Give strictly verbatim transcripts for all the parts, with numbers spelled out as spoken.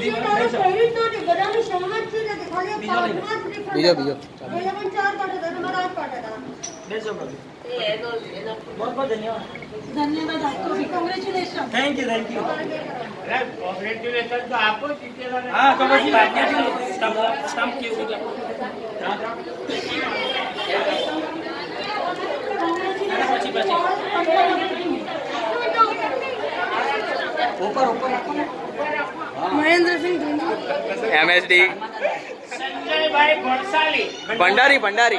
બીજો બીજો बहुत बहुत धन्यवाद धन्यवाद आपको भी congratulation thank you thank you अरे कांग्रेचुलेशन तो आपको जीतेगा ना हाँ तो बस बात नहीं स्टंप स्टंप की होगी ऊपर ऊपर महेंद्र सिंह धोनी एमएसडी संजय भाई भंडारी भंडारी भंडारी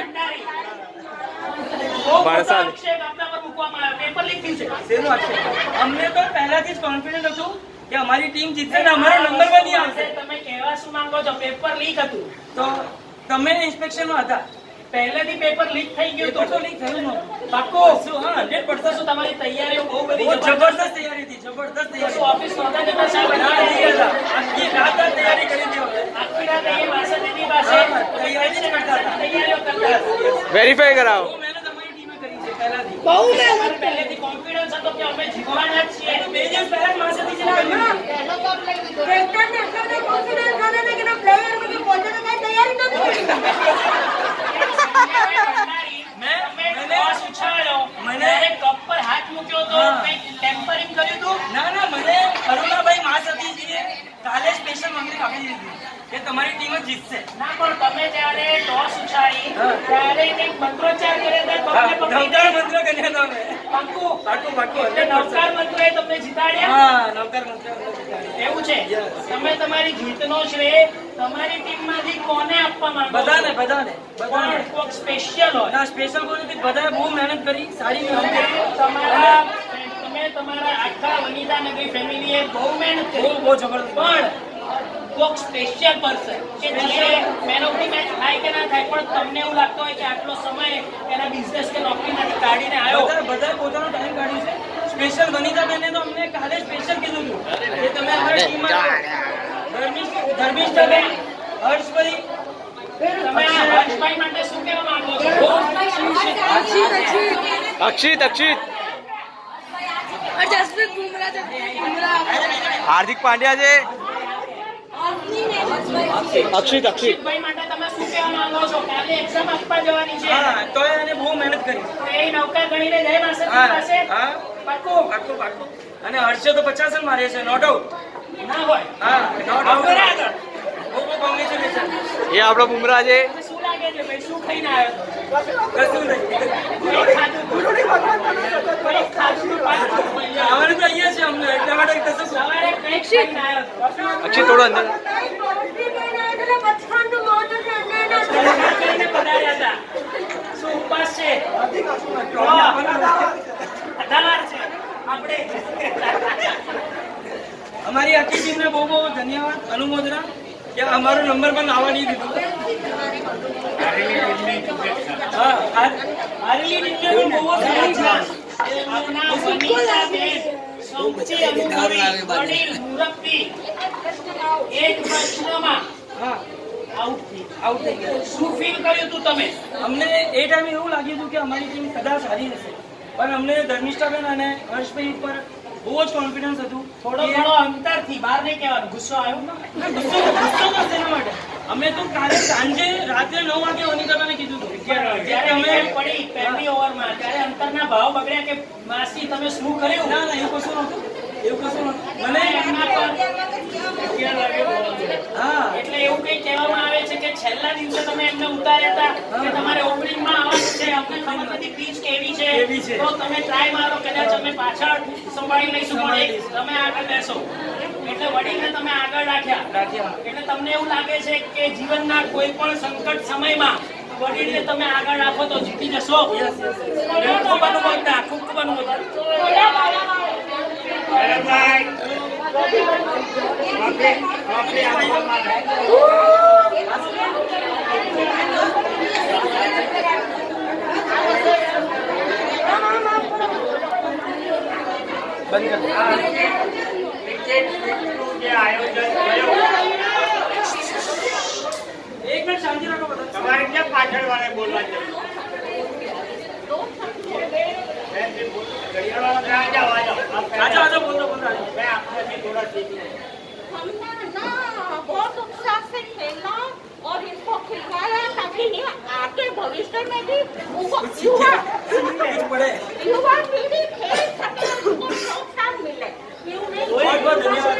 ભણસાલી આપણા પર મૂકવામાં આવ્યો પેપર લીક થયું છે શેનો આક્ષેપ અમને તો પહેલાથી જ કોન્ફિડન્ટ હતું કે અમારી ટીમ જીતશે ને અમારો નંબર પણ નહીં આવશે તમે કહેવા શું માંગો છો પેપર લીક હતું તો તમે ઇન્સ્પેક્શનમાં હતા પહેલેથી પેપર લીક થઈ ગયું તો તો લીક થયું નહોતું પાક્કો શું હા હંડ્રેડ પર્સન્ટ શું તમારી તૈયારીઓ બહુ બધી જબરદસ્ત તૈયારી હતી જબરદસ્ત તૈયારી ઓફિસ નહોતા જતા સાહેબ આખી રાત તૈયારી કરી હતી આખી રાત એ પાસે દીદી પાસે તૈયારી જ કરતા હતા તૈયારીઓ કરતા હતા વેરીફાઈ કરાવો બહુ મહેનત પહેલેથી કોન્ફિડન્સ હતો કે અમે જીતવાના જ છીએ બે દિવસ પહેલા માસેથી જ કેપ્ટન ને એટલો કોન્ફિડન્સ હતો ને કે ના પ્લેયર મને પોતાને કઈ તૈયારી નથી કરી મેં મેં ટોસ ઉછાળ્યો મને કપ પર હાથ મૂક્યો તો કંઈક ટેમ્પરિંગ કર્યું હતું ના ના મને અરુણાભાઈ માસતીજીએ કાલે સ્પેશિયલ મંગળી આપી દીધી કે તમારી ટીમ જ જીતશે ના પણ તમે જ્યારે ટોસ ઉછાળી ત્યારે કંઈક મંત્રોચ્ચાર કર્યા હતા તમને નવકાર મંત્ર કર્યા હતા પાક્કું પાક્કું પાક્કું એટલે નવકાર મંત્રએ તમને જીતાડ્યા હા નવકાર મંત્ર જીતાડ્યા એવું છે તમે તમારી જીતનો શ્રેય તમારી ટીમમાંથી કોને આપવા માંગો બધાને બધાને બધાને કોક સ્પેશિયલ હોય ના સ્પેશિયલ કોઈ નથી બધાએ બહુ મહેનત કરી સારી મહેનત કરી તમારા તમે તમારા આખા વનિતા નગરી ફેમિલીએ બહુ મહેનત કરી બહુ જબરદસ્ત પણ કોક સ્પેશિયલ પર્સન કે જે મેન ઓફ ધી મેચ થાય કે ના થાય પણ તમને એવું લાગતો હોય કે આટલો સમય એના બિઝનેસ કે નોકરીમાંથી કાઢીને આવ્યો બધા પોતાનો ટાઈમ કાઢ્યો છે સ્પેશિયલ વનિતા બેને તો અમને કાલે સ્પેશિયલ કીધું હતું કે તમે અમારી ટીમમાં ધર્મિષ્ઠ ધર્મિષ્ઠ બેન હર્ષભાઈ તમે હર્ષભાઈ માટે શું કહેવા માંગો છો અક્ષિત અક્ષિત અક્ષિત और जसप्रीत बुमराह बुमराह हार्दिक पांड्या છે અક્ષિત અક્ષિત ભાઈ માટે તમે શું કહેવા માંગો છો કાલે એક્ઝામ આપવા જવાની છે હા તો એને બહુ મહેનત કરી એ નૌકા ગણીને જય માસતી પાસે હા પાક્કો પાક્કો પાક્કો અને હર્ષે તો પચાસ રન માર્યા છે નોટ આઉટ ના હોય હા નોટ આઉટ બરાબર બહુ બહુ કોંગ્રેચ્યુલેશન એ આપણો બુમરાહ છે શું લાગે છે ભાઈ શું ખાઈને આવ્યો કશું નહીં સવારે તો અહીંયા છે અમને એટલા માટે કશું સવારે કંઈક ખાઈને આવ્યો અક્ષિત થોડો અંદર શું ઉપવાસ છે અમારી આખી ટીમને બહુ બહુ ધન્યવાદ અનુમોદના કે અમારો નંબર પણ આવવા નહીં દીધું હા હારેલી ટીમને પણ બહુ સૌથી અનુભવી વડીલ મુરબ્બી એક પ્રશ્નમાં હા આઉટ થઈ આઉટ થઈ ગયા શું ફીલ કર્યું તું તમે અમને એ ટાઈમે એવું લાગ્યું હતું કે અમારી ટીમ કદાચ સારી હશે પણ અમને ધર્મિષ્ઠાબેન અને હર્ષભાઈ ઉપર બહુ જ કોન્ફિડન્સ હતું થોડો ઘણો અંતરથી બહાર નહીં કહેવાનું ગુસ્સો આવ્યો ના ગુસ્સો ગુસ્સો તો શેના માટે અમે તો કાલે સાંજે રાત્રે નવ વાગે વનિતાબેને કીધું હતું જ્યારે અમે પડી પહેલી ઓવરમાં ત્યારે અંતરના ભાવ બગડ્યા કે માસી તમે શું કર્યું ના ના એવું કશું નહોતું એવું કશું નહોતું મને એમના પર હા એટલે એવું કંઈ કહેવામાં આવે છે કે છેલ્લા દિવસે તમે એમને ઉતાર્યા હતા કે તમારે ઓપનિંગમાં આવવાનું છે અમને ખબર નથી પીચ કેવી છે તો તમે ટ્રાય મારો કદાચ અમે પાછળ સંભાળી લઈશું પણ તમે આગળ બેસો એટલે વડીલને તમે આગળ રાખ્યા રાખ્યા એટલે તમને એવું લાગે છે કે જીવનના કોઈ પણ સંકટ સમયમાં વડીલને તમે આગળ રાખો તો જીતી જશો ખૂબ અનુભવતા ખૂબ ખૂબ અનુભવતા બંધ એક મિનિટ શાંતિ રાખો બધા તમારે ક્યાં પાછળ વાળા બોલવા છે આજા આજા બોલો બોલો मैं आपसे थोड़ा सीख सेक्टर में भी युवा युवा युवा पीढ़ी खेल सके उनको प्रोत्साहन मिले એવું નહીં बहुत बहुत धन्यवाद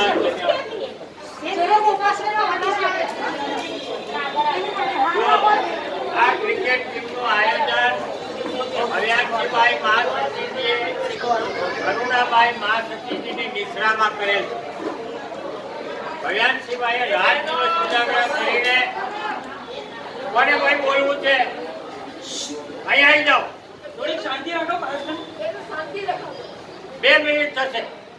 આ ક્રિકેટ ટીમનું આયોજન હરિયાણજીભાઈ મહાસતીજીએ કરુણાભાઈ મહાસતીજીની નિશ્રામાં કરેલ છે. હરિયાણજીભાઈએ રાત દિવસ ઉજાગરા કરીને કોને કોઈ બોલવું છે અહીં આવી જાઓ. થોડીક શાંતિ રાખો પાછળ. શાંતિ રાખો બે મિનિટ થશે.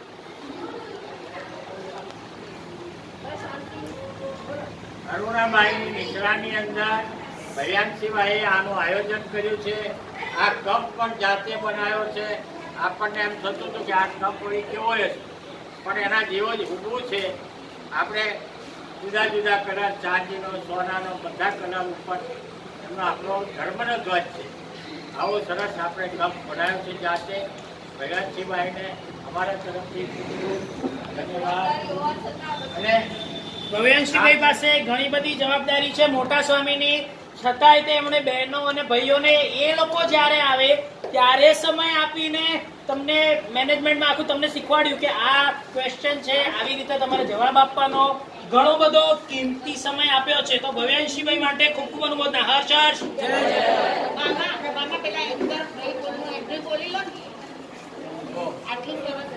અરુણાબાઈની નિશ્રાની અંદર હરિયાણસિંહભાઈએ આનું આયોજન કર્યું છે. આ કપ પણ જાતે બનાવ્યો છે. આપણને એમ થતું હતું કે આ કપ વળી કેવો હશે, પણ એના જેવો જ ઊભું છે. આપણે જુદા જુદા કલર, ચાંદીનો, સોનાનો, બધા કલર ઉપર એમનો આપણો ધર્મનો ધ્વજ છે. આવો સરસ આપણે કપ બનાવ્યો છે જાતે. હરિયાણસિંહભાઈને અમારા તરફથી ધન્યવાદ. અને ભવ્યાંશીભાઈ પાસે ઘણી બધી જવાબદારી છે મોટા સ્વામીની, છતાંય તે એમણે બહેનો અને ભાઈઓને એ લોકો જ્યારે આવે ત્યારે સમય આપીને તમને મેનેજમેન્ટમાં આખું તમને શીખવાડ્યું કે આ ક્વેશ્ચન છે, આવી રીતે તમારે જવાબ આપવાનો ઘણો બધો કિંમતી સમય આપ્યો છે. તો ભવ્યાંશીભાઈ માટે ખૂબ ખૂબ અનુમોદના. હર્ષ હર્ષ. બાબા બાબા પેલા અંદર ભાઈ બોલનું એડ્રેસ બોલી લો ને. આટલી સરસ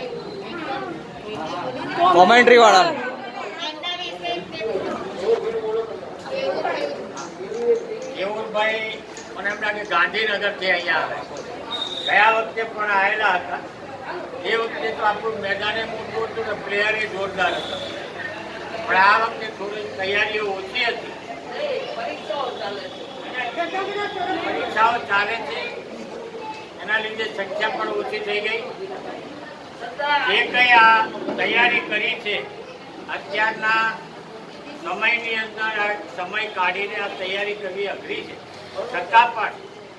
બોલાય કોમેન્ટ્રી વાળા કેવુરભાઈ મને એમ લાગે ગાંધીનગર થી અહીંયા આવે. ગયા વખતે પણ આવેલા હતા. એ વખતે તો આપણું મેદાને મોટું હતું ને પ્લેયર એ જોરદાર હતા, પણ આ વખતે થોડી તૈયારીઓ ઓછી હતી. પરીક્ષાઓ ચાલે છે એના લીધે સંખ્યા પણ ઓછી થઈ ગઈ. જે કઈ આ તૈયારી કરી છે અત્યારના સમયની અંદર આ સમય કાઢીને આ તૈયારી કરવી અઘરી છે, છતાં પણ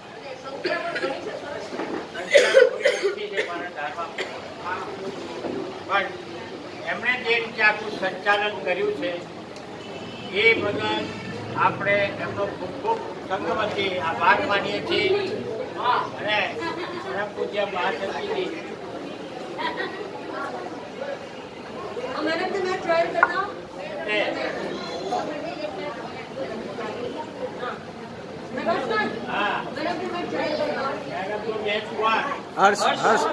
પણ એમણે જે રીતે આખું સંચાલન કર્યું છે એ બદલ આપણે એમનો ખૂબ ખૂબ સંગમથી આભાર માનીએ છીએ. અને પરમ પૂજ્ય મહાસતીજી मैडम तो मैं ट्राई करना હા मैडम तो मैं ट्राई करना હર્ષ હર્ષ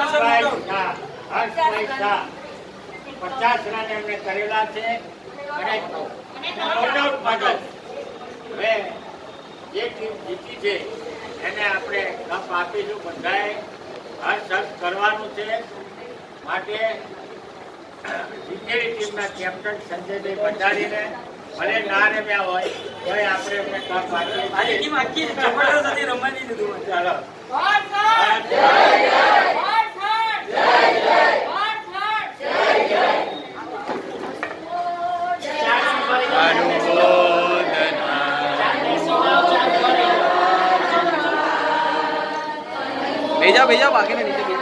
પચાસ રન એમને કરેલા છે. અને નોટઆઉટ માટે હવે જે ટીમ જીતી છે એને આપણે કપ આપીશું. બધાએ હર્ષ હર્ષ કરવાનું છે. માટે જીતેલી ટીમના કેપ્ટન સંજયભાઈ ભંડારીને ભલે ના રમ્યા હોય તો આપણે એમને કપ આપીએ આજે ટીમ આખી જબરદસ્ત હતી, રમવાની લીધું. ચાલો. भेजा भेजा बाकी ने नीचे